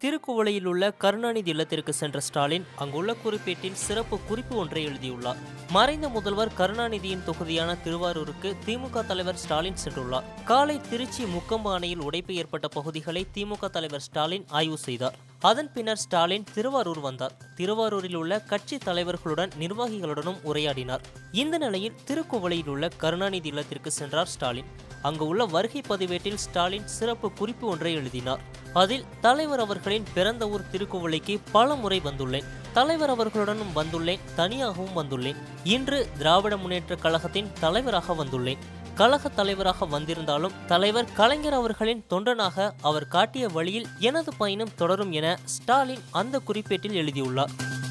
திருக்குவளையில் உள்ள கருணாநிதி இல்லத்திற்கு சென்ற ஸ்டாலின் அங்குள்ள குறிப்பேட்டில் சிறப்பு குறிப்பு ஒன்றை எழுதியுள்ளார். மறைந்த முதல்வர் கருணாநிதியின் தொகுதியான திருவாரூருக்கு திமுக தலைவர் ஸ்டாலின் சென்றுள்ளார். காலை திருச்சி முக்கொம்பு அணையில் உடைப்பு ஏற்பட்ட பகுதிகளை திமுக தலைவர் ஸ்டாலின் ஆய்வு செய்தார். அதன் பின்னர் ஸ்டாலின் திருவாரூர் வந்தார். திருவாரூரில் உள்ள கட்சி தலைவர்களுடன் நிர்வாகிகளுடனும் உரையாடினார். இந்த நிலையில் திருக்குவளையில் உள்ள கருணாநிதி இல்லத்திற்கு சென்றார் ஸ்டாலின். அங்கு உள்ள வருகை பதிவேட்டில் ஸ்டாலின் சிறப்பு குறிப்பு ஒன்றை எழுதினார். அதில் தலைவர் அவர்களின் பிறந்த ஊர் திருக்குவளைக்கு பல முறை வந்துள்ளேன். தலைவர் அவர்களுடனும் வந்துள்ளேன், தனியாகவும் வந்துள்ளேன். இன்று திராவிட முன்னேற்ற கழகத்தின் தலைவராக வந்துள்ளேன். கழக தலைவராக வந்திருந்தாலும் தலைவர் கலைஞர் அவர்களின் தொண்டனாக அவர் காட்டிய வழியில் எனது பயணம் தொடரும் என ஸ்டாலின் அந்த குறிப்பேட்டில் எழுதியுள்ளார்.